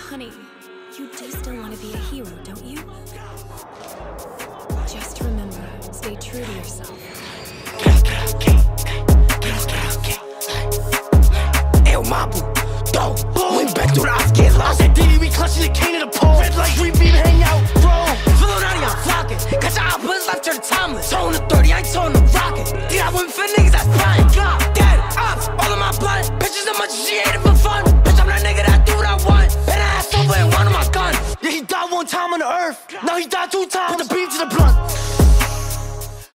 Honey, you do still want to be a hero, don't you? Just remember, stay true to yourself. Eu mabu, dope, we back to the ops, get lost. I said, Diddy, we clutching the cane of the pole. Red light, we beam, hang out, bro. Filonati, I'm flocking. Catch our opposites, left turn timeless. Tone the 30, I ain't tone the rocket. Did I win for niggas, that's fine. God, dead, ops, all of my blood. Bitches as much as she ate it for fun. Bitch, I'm that nigga that do what I want. And I ass over and one of my gun. Yeah, he died one time on the earth. Now he died 2 times. Put the beam to the blunt.